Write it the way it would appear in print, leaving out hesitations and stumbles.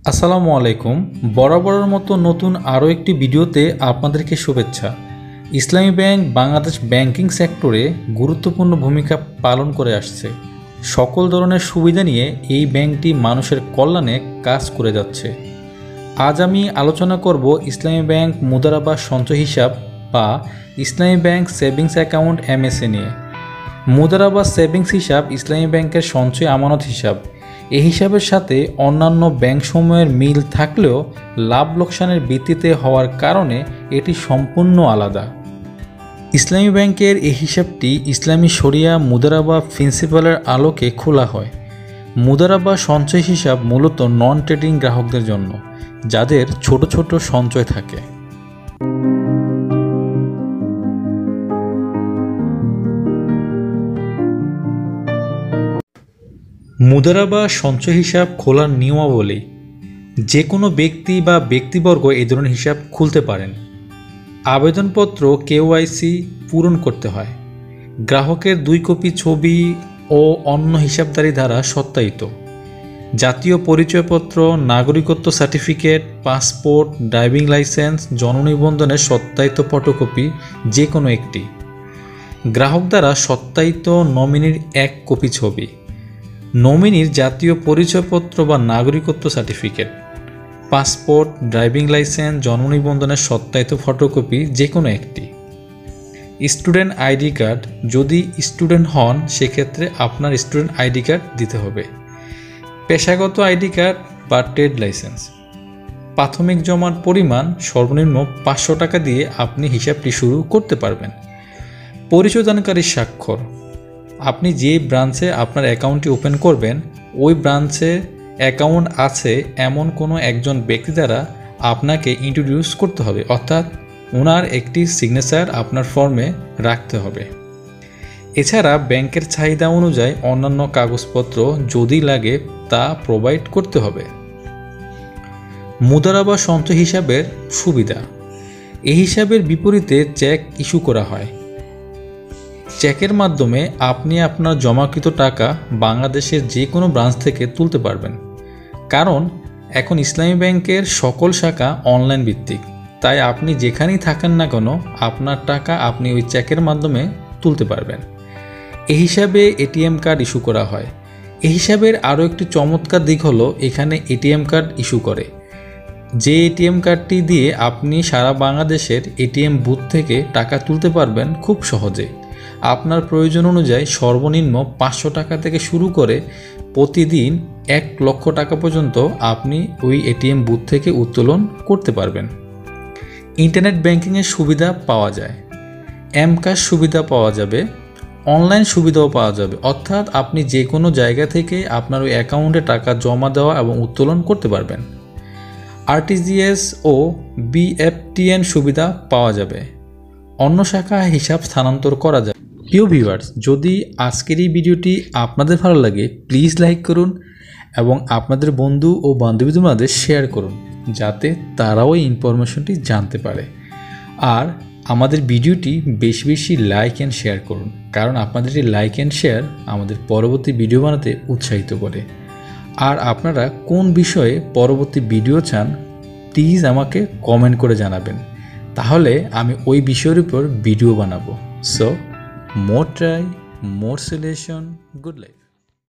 আসসালামু আলাইকুম। বরাবরের মতো নতুন আরও একটি ভিডিওতে আপনাদেরকে শুভেচ্ছা। ইসলামী ব্যাংক বাংলাদেশ ব্যাংকিং সেক্টরে গুরুত্বপূর্ণ ভূমিকা পালন করে আসছে। সকল ধরনের সুবিধা নিয়ে এই ব্যাংকটি মানুষের কল্যাণে কাজ করে যাচ্ছে। আজ আমি আলোচনা করব ইসলামী ব্যাংক মুদারাবা সঞ্চয় হিসাব বা ইসলামী ব্যাংক সেভিংস অ্যাকাউন্ট MSA নিয়ে। মুদারাবা সেভিংস হিসাব ইসলামী ব্যাংকের সঞ্চয় আমানত হিসাব। এই হিসাবের সাথে অন্যান্য ব্যাংকসমূহের মিল থাকলেও লাভ লোকসানের ভিত্তিতে হওয়ার কারণে এটি সম্পূর্ণ আলাদা। ইসলামী ব্যাংকের এই হিসাবটি ইসলামী শরিয়া মুদারাবা প্রিন্সিপালের আলোকে খোলা হয়। মুদারাবা সঞ্চয় হিসাব মূলত নন ট্রেডিং গ্রাহকদের জন্য, যাদের ছোট ছোট সঞ্চয় থাকে। মুদারাবা সঞ্চয় হিসাব খোলার নিয়মাবলী। যে কোনো ব্যক্তি বা ব্যক্তিবর্গ এই ধরনের হিসাব খুলতে পারেন। আবেদনপত্র KYC পূরণ করতে হয়। গ্রাহকের 2 কপি ছবি ও অন্য হিসাবধারী দ্বারা সত্যায়িত। জাতীয় পরিচয়পত্র, নাগরিকত্ব সার্টিফিকেট, পাসপোর্ট, ড্রাইভিং লাইসেন্স, জন্মনিবন্ধনের সত্যায়িত ফটোকপি যে কোনো একটি। গ্রাহক দ্বারা সত্যায়িত নমিনির 1 কপি ছবি। নমিনির জাতীয় পরিচয়পত্র বা নাগরিকত্ব সার্টিফিকেট, পাসপোর্ট, ড্রাইভিং লাইসেন্স, জন্মনিবন্ধনের সত্যায়িত ফটোকপি যে কোনো একটি। স্টুডেন্ট আইডি কার্ড, যদি স্টুডেন্ট হন সেক্ষেত্রে আপনার স্টুডেন্ট আইডি কার্ড দিতে হবে। পেশাগত আইডি কার্ড বা ট্রেড লাইসেন্স। প্রাথমিক জমার পরিমাণ সর্বনিম্ন 500 টাকা দিয়ে আপনি হিসাবটি শুরু করতে পারবেন। পরিচয়দানকারীর স্বাক্ষর। আপনি যে ব্রাঞ্চে আপনার অ্যাকাউন্টটি ওপেন করবেন ওই ব্রাঞ্চে অ্যাকাউন্ট আছে এমন কোনো একজন ব্যক্তি দ্বারা আপনাকে ইন্ট্রোডিউস করতে হবে, অর্থাৎ ওনার একটি সিগনেচার আপনার ফর্মে রাখতে হবে। এছাড়া ব্যাংকের চাহিদা অনুযায়ী অন্যান্য কাগজপত্র যদি লাগে তা প্রোভাইড করতে হবে। মুদারাবা সঞ্চয় হিসাবের সুবিধা। এই হিসাবের বিপরীতে চেক ইস্যু করা হয়। চেকের মাধ্যমে আপনি আপনার জমাকৃত টাকা বাংলাদেশের যে কোনো ব্রাঞ্চ থেকে তুলতে পারবেন, কারণ এখন ইসলামী ব্যাংকের সকল শাখা অনলাইন ভিত্তিক। তাই আপনি যেখানেই থাকেন না কেন আপনার টাকা আপনি ওই চেকের মাধ্যমে তুলতে পারবেন। এই হিসাবে ATM কার্ড ইস্যু করা হয়। এই হিসাবের আরও একটি চমৎকার দিক হলো এখানে ATM কার্ড ইস্যু করে। যে ATM কার্ডটি দিয়ে আপনি সারা বাংলাদেশের ATM বুথ থেকে টাকা তুলতে পারবেন খুব সহজে। আপনার প্রয়োজন অনুযায়ী সর্বনিম্ন 500 টাকা থেকে শুরু করে প্রতিদিন 1 লক্ষ টাকা পর্যন্ত আপনি ওই ATM বুথ থেকে উত্তোলন করতে পারবেন। ইন্টারনেট ব্যাংকিংয়ের সুবিধা পাওয়া যায়। M-Cash সুবিধা পাওয়া যাবে, অনলাইন সুবিধাও পাওয়া যাবে, অর্থাৎ আপনি যে কোনো জায়গা থেকে আপনার ওই অ্যাকাউন্টে টাকা জমা দেওয়া এবং উত্তোলন করতে পারবেন। RTGS ও BFTN সুবিধা পাওয়া যাবে। অন্য শাখায় হিসাব স্থানান্তর করা যায়। প্রিয় ভিউয়ার্স, যদি আজকের এই ভিডিওটি আপনাদের ভালো লাগে প্লিজ লাইক করুন এবং আপনাদের বন্ধু ও বান্ধবীদের মাঝে শেয়ার করুন, যাতে তারাও এই ইনফরমেশনটি জানতে পারে। আর আমাদের ভিডিওটি বেশি বেশি লাইক অ্যান্ড শেয়ার করুন, কারণ আপনাদের এই লাইক অ্যান্ড শেয়ার আমাদের পরবর্তী ভিডিও বানাতে উৎসাহিত করে। আর আপনারা কোন বিষয়ে পরবর্তী ভিডিও চান প্লিজ আমাকে কমেন্ট করে জানাবেন, তাহলে আমি ওই বিষয়ের উপর ভিডিও বানাবো। So more try, more solution, good life.